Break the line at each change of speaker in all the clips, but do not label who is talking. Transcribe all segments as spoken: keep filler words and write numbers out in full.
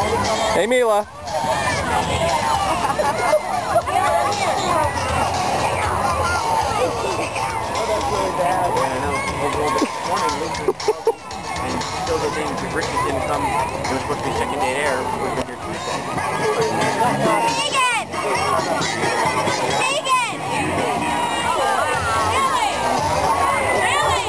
Hey, Mila.
And still the thing, because Ricky didn't come, it was supposed to be second date air, we were here Tuesday.
Megan! Megan! Really?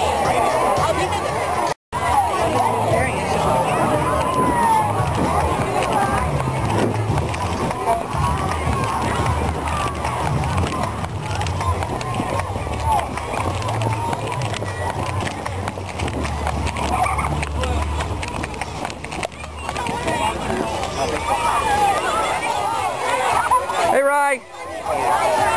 Hey, Rye.